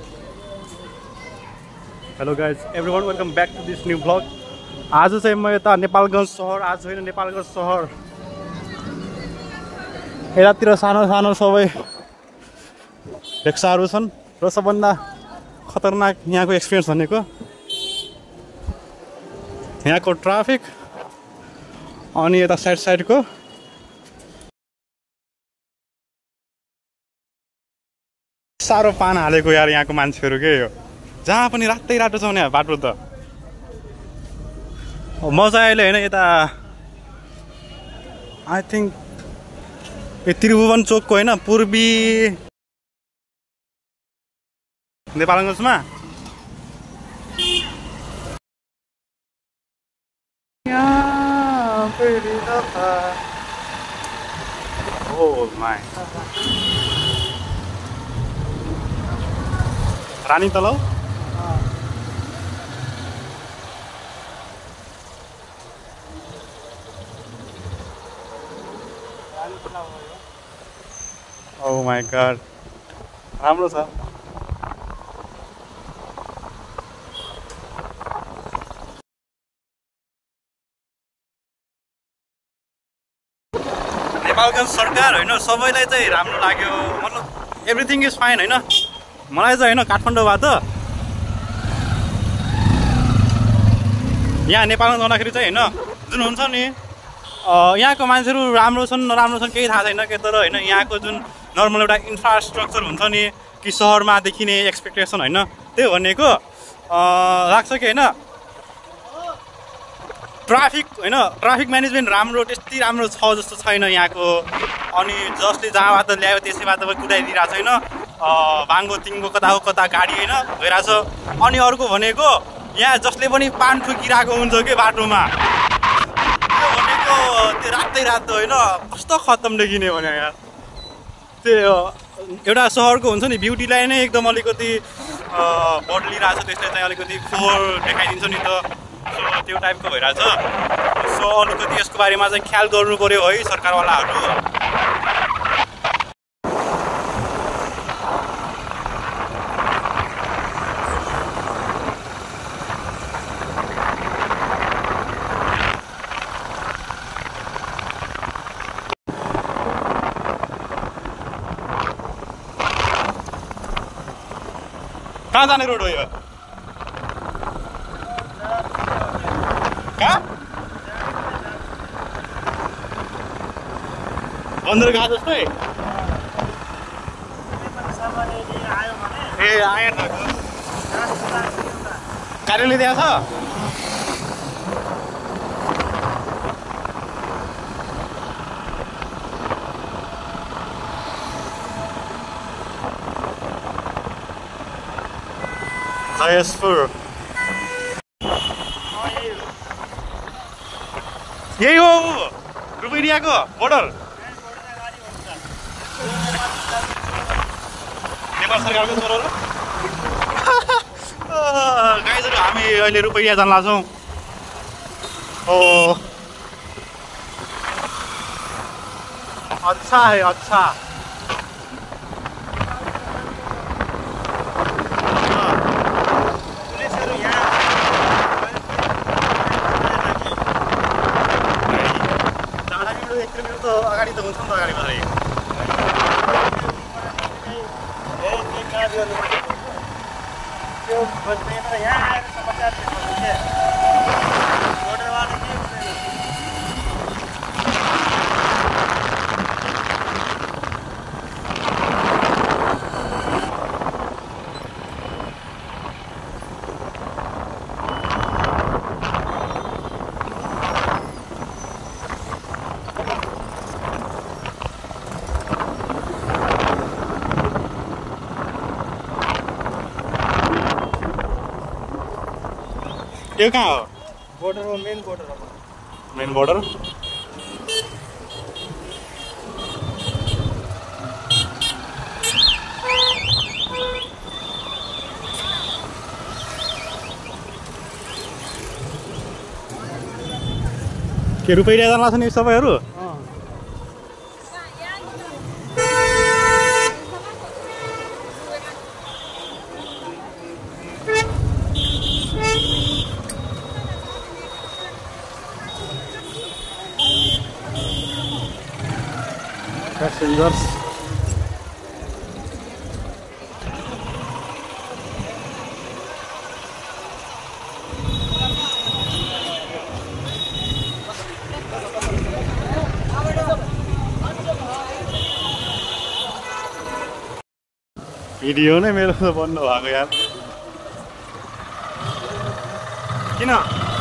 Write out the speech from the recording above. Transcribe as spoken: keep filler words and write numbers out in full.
Hello guys everyone welcome back to this new vlog. आज चाहिँ म यता नेपालगञ्ज सहर आज होइन नेपालगञ्ज सहर यतातिर सानो सानो सबै रिक्साहरू छन् र सबभन्दा खतरनाक यहाँको एक्सपिरियन्स भनेको यहाँको ट्राफिक अनि यता साइड साइडको साह्रो पान हालेको यार यहाँको मान्छेहरू के हो जहाँ पनि रातै रातो छ भने बाटो त म चाहिँ अहिले होइन यता आई थिङ्क यो त्रिभुवन चोकको होइन पूर्वी नेपालगञ्जमा रानी तलाउ Oh my god, राम्रो छ। नेपालगञ्ज सरकार होइन सबैलाई चाहिँ राम्रो लाग्यो, मतलब एभ्रिथिङ इज फाइन होइन। मलाई चाहिँ होइन काठमाडौँबाट यहाँ नेपालमा जाँदाखेरि चाहिँ होइन जुन हुन्छ नि यहाँको मान्छेहरू राम्रो छन् नराम्रो छन् केही थाहा छैन के, तर होइन यहाँको जुन नर्मल एउटा इन्फ्रास्ट्रक्चर हुन्छ नि कि सहरमा देखिने एक्सपेक्टेसन होइन त्यो भनेको लाग्छ कि होइन ट्राफिक होइन ट्राफिक म्यानेजमेन्ट राम्रो त्यति राम्रो छ जस्तो छैन यहाँको। अनि जसले जहाँबाट ल्यायो त्यसैबाट कुदाइदिरहेको छैन, भाङ्गो तिङ्गो कता हो कता गाडी होइन गइरहेछ। अनि अर्को भनेको यहाँ जसले पनि पान ठुकिरहेको हुन्छ कि बाटोमा त्यो भनेको त्यो रातै रातो होइन कस्तो खत्तम देखिने भने यार त्यो एउटा सहरको हुन्छ नि ब्युटीलाई नै एकदम अलिकति बदलिरहेछ, त्यसले चाहिँ अलिकति फोहोर देखाइदिन्छ नि त, सो त्यो टाइपको भइरहेछ। सो अलिकति यसको बारेमा चाहिँ ख्याल गर्नु पऱ्यो है सरकारवालाहरू। कहाँ जाने रोड हो यो? कहाँ बन्दरगाह जस्तै ए आए त कार्यालय त्यहाँ छ। जयसपुर यही हो रुपैयाँको बोर्डर नेपाल सरकारको छोरो गाइजहरू हामी अहिले रुपैयाँ जान लाग्छौँ। ओ अच्छा है अच्छा अगाडि त हुन्छ नि त अगाडि मात्रै यो कहाँ हो? बोर्डर हो, मेन बोर्डर हो। मेन बोर्डर के रुपैयाँ जान लाग्छ नि सबैहरू। प्यासेन्जर्स भिडियो नै मेरो त बन्द भएको यार किन